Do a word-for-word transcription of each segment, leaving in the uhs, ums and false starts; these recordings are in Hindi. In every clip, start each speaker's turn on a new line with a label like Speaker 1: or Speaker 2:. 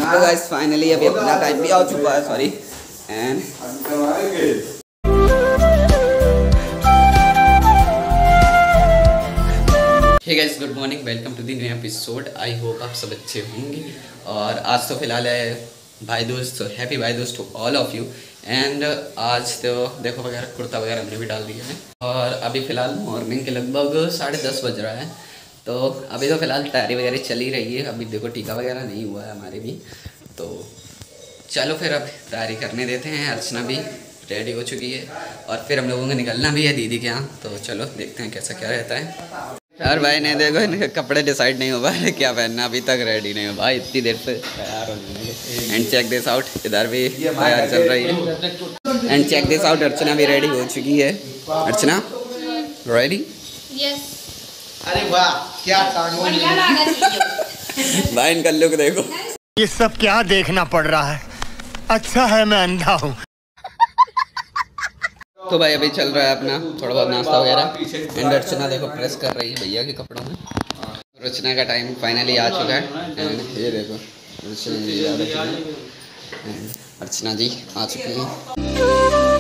Speaker 1: तो गाइस फाइनली अभी अपना टाइम भी आ चुका है, sorry and hey guys, good morning, welcome to the new episode. I hope आप सब अच्छे होंगे। और आज तो फिलहाल है भाई दोस्त, हैप्पी भाई दोस्त to all of you. And आज तो देखो वगैरह कुर्ता वगैरह हमने भी डाल दिया है और अभी फ़िलहाल मॉर्निंग के लगभग साढ़े दस बज रहा है। तो अभी तो फ़िलहाल तैयारी वगैरह चल ही रही है। अभी देखो टीका वगैरह नहीं हुआ है हमारे भी, तो चलो फिर अब तैयारी करने देते हैं। अर्चना भी रेडी हो चुकी है और फिर हम लोगों को निकलना भी है दीदी के यहाँ, तो चलो देखते हैं कैसा क्या रहता है। यार भाई ने देखो इनके कपड़े डिसाइड नहीं हो पाए क्या पहनना, अभी तक रेडी नहीं हो भाई, इतनी देर से तैयार होने। एंड चेक दिस आउट, इधर भी तैयार चल रही है। And check this out, Archana भी रेडी हो चुकी है। अर्चना रेडी? यस। अरे वाह क्या भाई इनका लुक देखो।
Speaker 2: ये सब क्या देखना पड़ रहा है, अच्छा है मैं अंधा हूँ।
Speaker 1: तो भाई अभी चल रहा है अपना थोड़ा बहुत नाश्ता वगैरह। एंड अर्चना देखो प्रेस कर रही है भैया के कपड़ों में। अर्चना का टाइम फाइनली आ चुका है। एंड ये देखो अर्चना जी आ रही है। अर्चना जी आ चुकी हैं।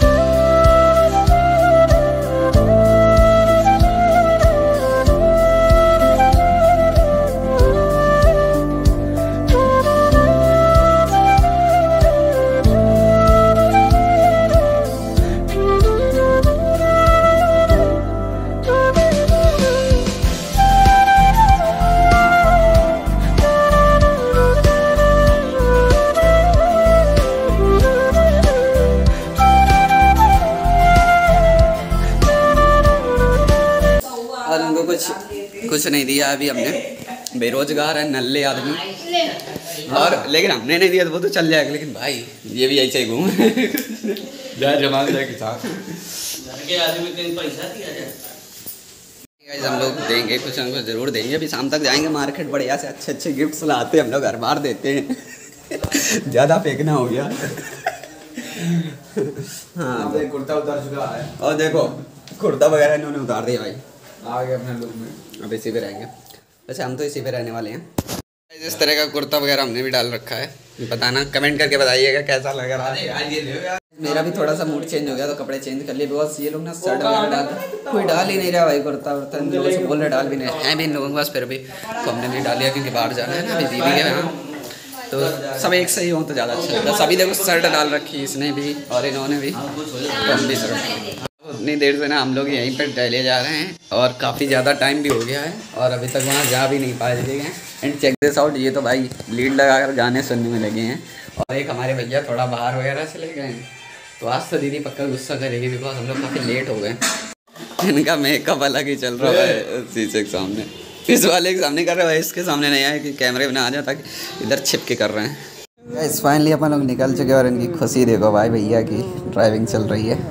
Speaker 1: और उनको कुछ कुछ नहीं दिया अभी हमने, बेरोजगार है नल्ले आदमी। और लेकिन हमने नहीं दिया तो वो तो चल जाएगा, लेकिन भाई ये भी ऐसे ही घूम जमा के साथ आदमी कहीं पैसा दिया जाए। हम लोग देंगे कुछ ना कुछ जरूर देंगे। अभी शाम तक जाएंगे मार्केट, बढ़िया से अच्छे अच्छे गिफ्ट्स लाते हैं हम लोग, घर बार देते हैं। ज़्यादा फेंकना हो गया। हाँ कुर्ता उतार चुका है और देखो कुर्ता वगैरह इन्होंने उतार दिया भाई, आ गए अपने लुक में। अब इसी पे रहेंगे, वैसे हम तो इसी पे रहने वाले हैं। इस तरह का कुर्ता वगैरह हमने भी डाल रखा है। बताना कमेंट करके बताइएगा कैसा लग रहा है। मेरा भी थोड़ा सा मूड चेंज हो गया तो कपड़े चेंज कर लिए, बिकॉज ये लोग ना शर्ट वगैरह डाल कोई डाल ही नहीं रहा भाई, कुर्ता वर्ता लोगों से बोल रहे डाल भी नहीं है भी इन लोगों के पास, फिर भी तो हमने नहीं डाल लिया क्योंकि बाहर जाना है ना अभी दीदी के यहाँ। तो सब एक सही हो तो ज़्यादा अच्छा लगता है। सभी देखो शर्ट डाल रखी इसने भी और इन्होंने भी, तो हम भी शर्ट। उतनी देर से ना हम लोग यहीं पर टहले जा रहे हैं और काफ़ी ज़्यादा टाइम भी हो गया है और अभी तक वहाँ जा भी नहीं पाए गए हैं। एंड चेक दिस आउट, ये तो भाई लीड लगाकर गाने सुनने में लगे हैं। और एक हमारे भैया थोड़ा बाहर वगैरह चले गए हैं, तो आज तो दीदी पक्का गुस्सा करेगी बिकॉज हम लोग काफ़ी लेट हो गए। इनका मेकअप अलग ही चल रहा है शीशे के सामने, इस वाले के सामने कर रहे हैं, इसके सामने नहीं आया कि कैमरे में ना आ जाए, ताकि इधर छिप के कर रहे हैं। इस फाइनली अपन लोग निकल चुके और इनकी खुशी देखो भाई, भैया की ड्राइविंग चल रही है।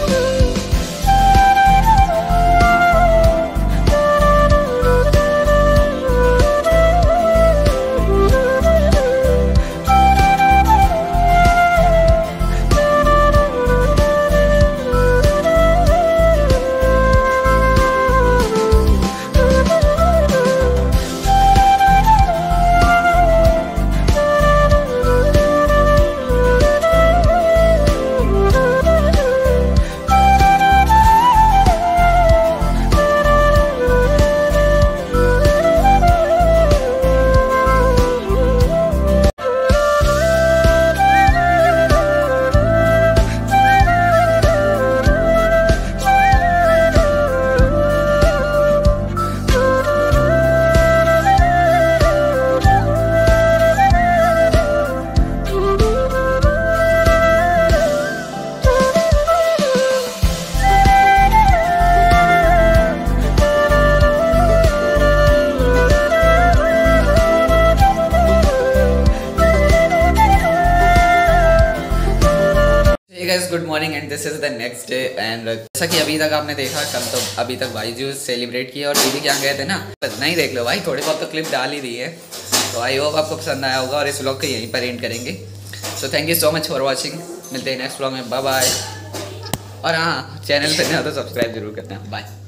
Speaker 1: Good morning and this is the next day. And जैसा कि अभी तक आपने देखा, कल तो अभी तक भाई जूस सेलिब्रेट किया और दीदी क्या गए थे ना, नहीं देख लो भाई, थोड़ी बहुत तो क्लिप डाल ही दी है। तो आई होप आपको पसंद आया होगा और इस व्लॉग को यहीं पर एंड करेंगे। So thank you so much for watching, मिलते हैं नेक्स्ट व्लॉग में, बाय बाय। और हाँ, चैनल पर नहीं हो तो सब्सक्राइब जरूर करना, बाय।